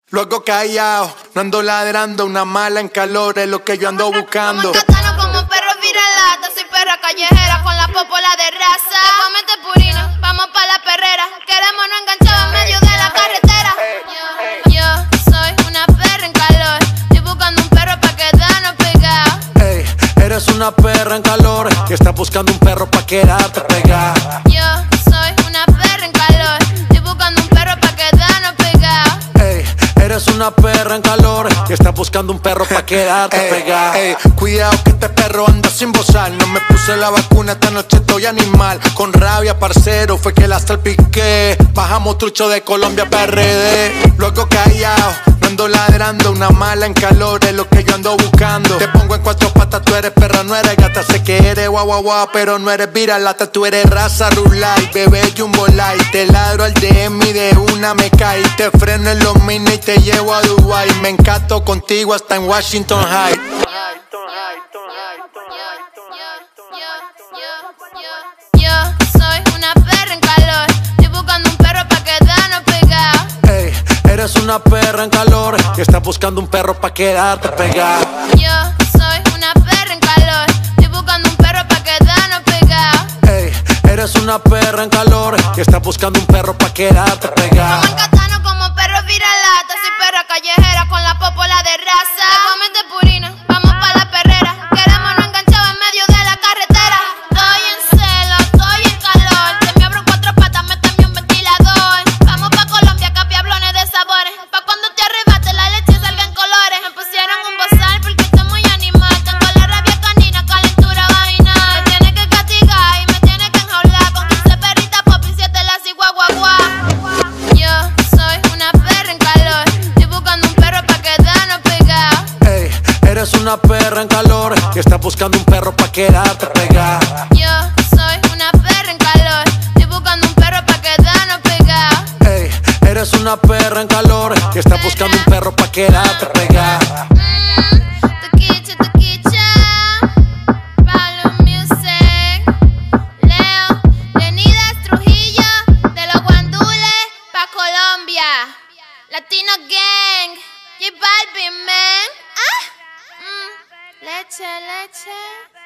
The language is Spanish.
Luego callado, no ando ladrando, una mala en calor es lo que yo ando buscando. Como katana, como perro viralata, soy perra callejera con la popola de raza. Te comete purina, vamos pa' la perrera, queremos no enganchar en medio de la carretera. Yo soy una perra en calor, estoy buscando un perro pa' quedarnos pegados. Ey, eres una perra en calor y estás buscando un perro pa' quedarte pegada. Yo soy una perra en calor, estoy buscando un perro pa' quedarnos pegados. Ey, eres una perra en calor y estás buscando un perro pa' quedarte pegada. Ey, cuidado que este perro anda sin bozar. No me puse la vacuna, esta noche estoy animal. Con rabia, parcero, fue que la salpiqué. Bajamos trucho de Colombia PRD. Luego callado, no ando ladrando, una mala en calor es lo que yo ando buscando. Te pongo en cuatro patas, tú eres perra, no eres gata. Sé que eres guau guau guau, pero no eres viralata. Tú eres raza rulay, bebé jumbo light. Te ladro al DM y de una me cae. Te freno en los mini y te llevo a Dubai. Me encanto contigo hasta en Washington High. Yo soy una perra en calor, estoy buscando un perro pa' quedarnos pegados. Ey, eres una perra en calor y estás buscando un perro pa' quedarte pegada. Yo soy una perra en calor, estoy buscando un perro pa' quedarnos pegados. Ey, eres una perra en calor y estás buscando un perro pa' quedarte pegada. Como katana, como perro viralata, soy perra callejera con la popola de raza. Te comete purina, vamos pa' la perrera, queremos no enganchar en medio de la carretera. Estoy en celo, estoy en calor, se me abro cuatro patas, méteme un ventilador. Vamos pa' Colombia, capiablones de sabores, pa' cuando te arrebate la leche salga en colores. Me pusieron un bozal porque estoy muy animal, tengo la rabia canina, calentura vaginal. Me tiene que castigar y me tiene que enjaular con 15 perritas pop y 7 las y guau guau guau. Yo soy una perra en calor, estoy buscando un perro pa' quedarnos pegados. Ey, eres una perra en calor y estás buscando un perro pa' quedarte pegada. Yo soy una perra en calor, estoy buscando un perro pa' quedarnos pegados. Ey, eres una perra en calor y estás buscando un perro pa' quedarte pegada. Tequicha, Pablo Music, Leo, Leonidas Trujillo, de los guandules pa' Colombia, Latino Gang, J Balvin, man. Leche, leche.